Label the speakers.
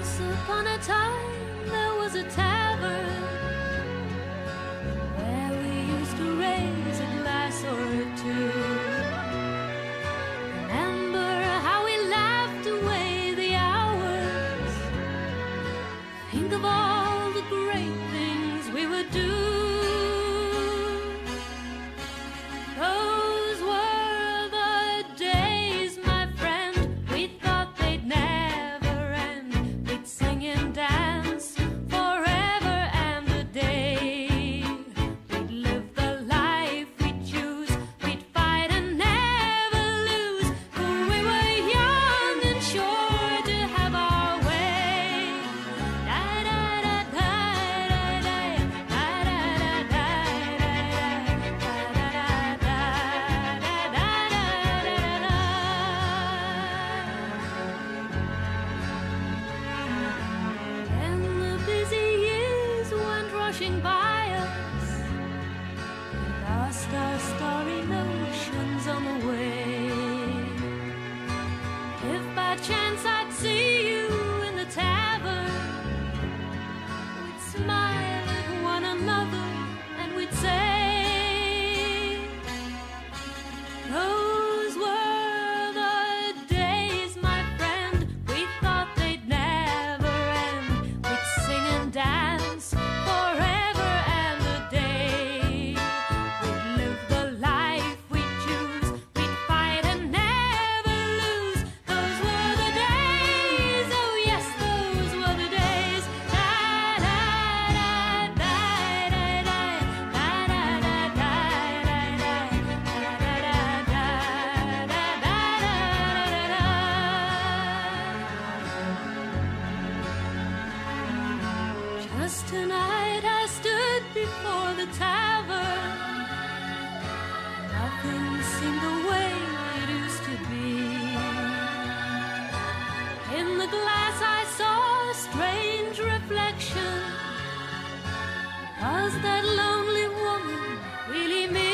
Speaker 1: Once upon a time there was a tavern where we used to raise a glass or two. Remember how we laughed away the hours. Think of all the great things we would do. Those were the days, my friend. We thought they'd never end. We'd sing and dance forever and a day. We'd live the life we'd choose. We'd fight and never lose. For we were young and sure to have our way. Da da da da da da da da da and the busy years went rushing by us. We lost our starry notions on the way. If by chance I'd see you in the tavern, we'd smile at one another and we'd say, those were the days, my friend. We thought they'd never end. We'd sing and dance forever and a day. We'd live the life we'd choose. We'd fight and never lose. Those were the days. Oh yes, those were the days. Da da da da da da da da da da Just tonight I stood before the tavern. Nothing seemed the way it used to be. In the glass I saw a strange reflection. Was that lonely woman really me?